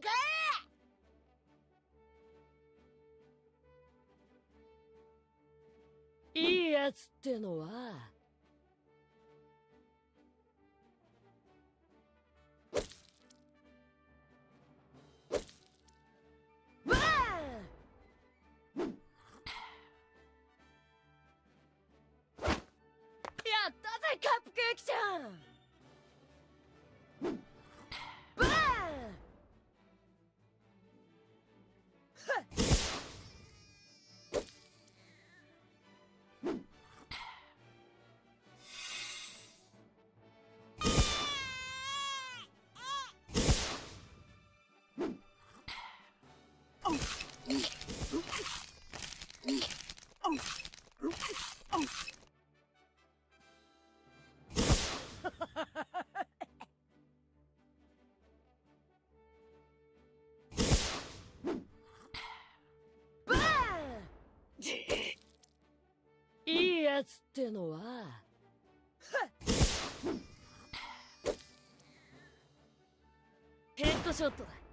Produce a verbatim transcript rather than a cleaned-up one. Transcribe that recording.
かい。いいやつってのはバーン。やったぜカップケーキちゃん。バーン。いいやつってのはヘッドショットだ。